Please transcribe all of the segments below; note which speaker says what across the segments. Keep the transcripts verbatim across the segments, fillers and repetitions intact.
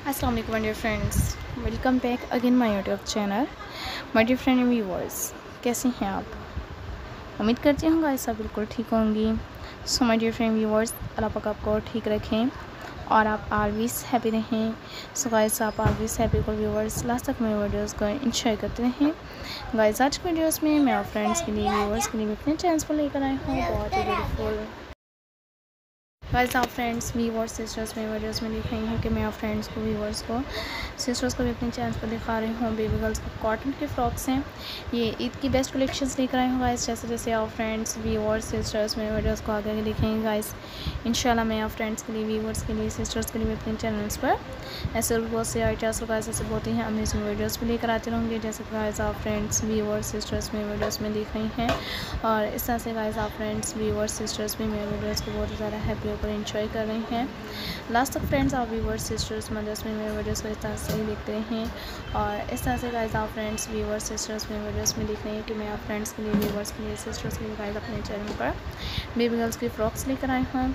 Speaker 1: अस्सलाम वालेकुम my dear friends, welcome back again my YouTube channel. My dear friend viewers, कैसे हैं आप? उम्मीद करती हूँ गाइस सब बिल्कुल ठीक होंगी। So my dear friend viewers, अल्लाह पाक आपको ठीक रखें और आप ऑलवेज हैप्पी रहें। सो गाइस आप ऑलवेज हैप्पी को व्यूअर्स लास्ट तक मेरे वीडियोस को एंजॉय करते रहें। गाइस आज के वीडियोस में मैं आप फ्रेंड्स के लिए व्यूअर्स के लिए अपने चैनल पर लेकर आई हूँ बहुत ही ब्यूटीफुल गाइस आप फ्रेंड्स व्यूअर्स सिस्टर्स में वीडियोस में दिख रही हूँ कि मैं आप फ्रेंड्स को व्यूअर्स को सिस्टर्स को भी अपने चैनल पर दिखा रही हूँ। बेबी गर्ल्स को कॉटन के फ्रॉक्स हैं, ये ईद की बेस्ट कलेक्शंस लेकर आई हूँ गाइस। जैसे जैसे आप फ्रेंड्स व्यूअर्स सिस्टर्स में वीडियोस को आगे दिखेंगे गाइस, इंशाल्लाह मैं आप फ्रेंड्स के लिए व्यूअर्स के लिए सिस्टर्स के लिए अपने चैनल्स पर ऐसे और बहुत से आइडियाज़ गाइस ऐसे बहुत ही अमेजिंग वीडियोज़ भी लेकर आते रहेंगे। जैसे गाइस आप फ्रेंड्स व्यूअर्स सिस्टर्स में वीडियोज़ में दिख रही हैं और इस तरह से गाइस आप फ्रेंड्स व्यूअर्स सिस्टर्स भी मेरे वीडियोज़ को बहुत ज़्यादा हैप्पी होकर इंजॉय कर रही हैं। लास्ट तक फ्रेंड्स आप व्यूअर्स सिस्टर्स मदर्स में मेरे वीडियोस को इस तरह से ही देखते हैं और इस तरह से गाइस आप फ्रेंड्स व्यूअर्स सिस्टर्स में वीडियोस में देख रहे हैं कि मैं आप फ्रेंड्स के लिए व्यूअर्स के लिए सिस्टर्स के लिए गाइस अपने चैनल पर बेबी गर्ल्स की फ्रॉक्स लेकर आए हैं।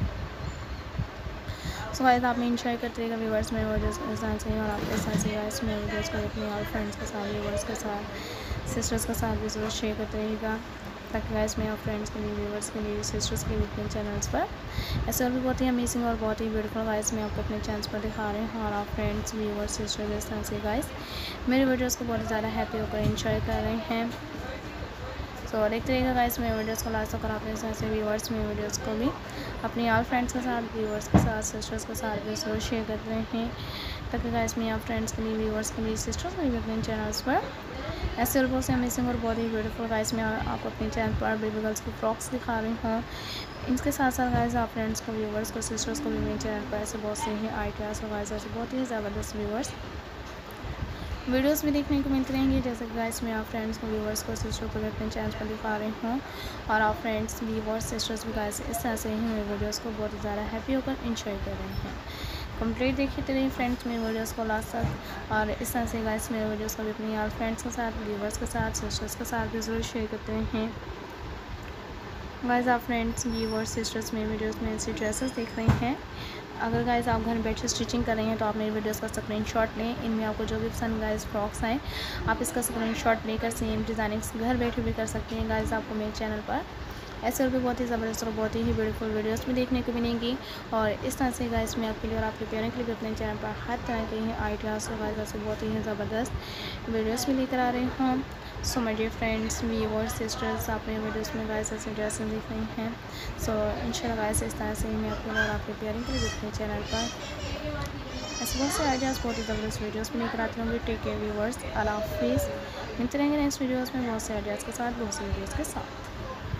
Speaker 1: सो गाइस आप में इंजॉय करते रहेगा व्यूअर्स मेरे वीडियोस इस तरह से और आप इस तरह से गाइस मेरे वीडियोस को अपने और फ्रेंड्स के साथ व्यूअर्स के साथ सिस्टर्स के साथ भी ज़रूर शेयर करते रहेगा ताकि गाइस मैं और फ्रेंड्स के लिए व्यूअर्स के लिए सिस्टर्स के लिए अपने चैनल्स पर ऐसे और भी बहुत ही अमेजिंग और बहुत ही ब्यूटीफुल गाइस मैं आपको अपने चैनल्स पर दिखा रहे हैं और आप फ्रेंड्स व्यूअर्स सिस्टर्स इस तरह से गाइस मेरे वीडियोस को बहुत ज़्यादा हैप्पी होकर एंजॉय कर रहे हैं। सो देखते रहेगा गाइस मेरे वीडियोस को लास्ट तक और अपने साथ से व्यूअर्स मेरे वीडियोस को भी अपने ऑल फ्रेंड्स के साथ व्यूअर्स के साथ सिस्टर्स के साथ भी ज़रूर शेयर करते रहें ताकि गाइस मैं आप फ्रेंड्स के लिए व्यूअर्स के लिए सिस्टर्स के लिए अपने चैनल्स पर ऐसे और बहुत से अमेजिंग और बहुत ही ब्यूटीफुल गाइस मैं आपको अपने चैनल पर बेबी गर्ल्स की फ्रॉक्स दिखा रही हूँ। इनके साथ साथ गाइस आप फ्रेंड्स को व्यूअर्स को सिस्टर्स को भी मेरे चैनल पर ऐसे बहुत से ही आइडियाज़ और गाइस ऐसे बहुत ही ज़बरदस्त व्यूअर्स वीडियोस भी देखने को मिलते रहेंगे। जैसे कि गाइस मैं आप फ्रेंड्स को व्यूअर्स को सिस्टर्स को भी अपने चैनल पर दिखा रही हूँ और आप फ्रेंड्स व्यूअर्स सिस्टर्स भी गाइस इस तरह से ही मेरे वीडियोस को बहुत ज़्यादा हैप्पी होकर एंजॉय कर रहे हैं। कंप्लीट देखिए रही फ्रेंड्स मेरे वीडियोस को लास्ट तक और इस तरह से गाइस मेरे वीडियोस को भी अपनी यार फ्रेंड्स के साथ व्यूअर्स के साथ सिस्टर्स के साथ भी ज़रूर शेयर करते हैं। गाइस आप फ्रेंड्स व्यूअर्स सिस्टर्स मेरे वीडियोस में ऐसे ड्रेसेस देख रहे हैं। अगर गाइस आप घर बैठे स्टिचिंग कर रही हैं तो आप मेरे वीडियोस का स्क्रीनशॉट लें। इनमें आपको जो भी पसंद गाइस फ्रॉक्स आए आप इसका स्क्रीनशॉट लेकर सेम डिज़ाइनिंग्स घर बैठे भी कर सकते हैं। गाइस आपको मेरे चैनल पर ऐसे और भी बहुत ही ज़बरदस्त और बहुत ही ब्यूटीफुल वीडियोस भी देखने को मिलेंगी और इस तरह से गाइस मैं आपके लिए और आपके प्यारे के लिए भी अपने चैनल पर हर तरह के आइडियाज़ और गाइस ऐसे बहुत ही ज़बरदस्त वीडियोस भी लेकर आ रही हूँ। So my dear friends viewers sisters आप मेरे वीडियोस में गाइस ऐसे ड्रेसेस देख रही हैं। सो इंशाल्लाह गाइस इस तरह से मैं आपके लिए और आपके प्यारे के लिए भी अपने चैनल पर ऐसे बहुत से आइडियाज़ बहुत ही ज़बरदस्त वीडियोस में लेकर आती हूँ। टेक केयर व्यूअर्स, अल्लाह हाफिज़। मिलते रहेंगे नेक्स्ट वीडियोस में बहुत से आइडियाज़ के साथ बहुत से वीडियोज़ के साथ।